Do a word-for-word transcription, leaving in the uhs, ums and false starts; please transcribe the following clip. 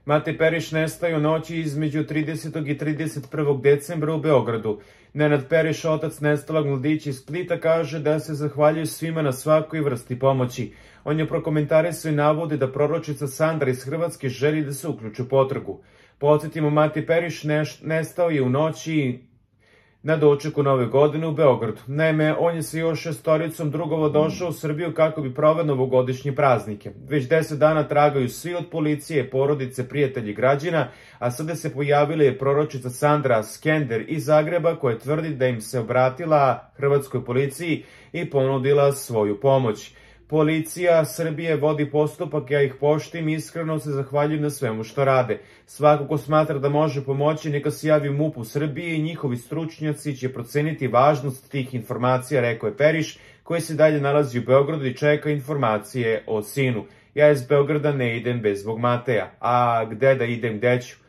Matej Periš nestaje u noći između tridesetog i trideset prvog decembra u Beogradu. Nenad Periš, otac nestalog mladića iz Splita, kaže da se zahvaljuje svima na svakoj vrsti pomoći. On je prokomentarisao i navodi da proročica Sandra iz Hrvatske želi da se uključi u potragu. Podsjetimo, Matej Periš nestao je u noći na dočeku Nove godine u Beogradu. Naime, on je sa još šestoricom drugova došao u Srbiju kako bi proveo novogodišnje praznike. Već deset dana tragaju svi od policije, porodice, prijatelji, građana, a sada se pojavila je proročica Sandra Skender iz Zagreba, koja tvrdi da im se obratila hrvatskoj policiji i ponudila svoju pomoć. Policija Srbije vodi postupak, ja ih poštim, iskreno se zahvaljujem na svemu što rade. Svako ko smatra da može pomoći, neka se javi MUP u Srbiji i njihovi stručnjaci će proceniti važnost tih informacija, rekao je Periš, koji se dalje nalazi u Beogradu i čeka informacije o sinu. Ja iz Beograda ne idem bez svog Mateja. A gde da idem, gde ću?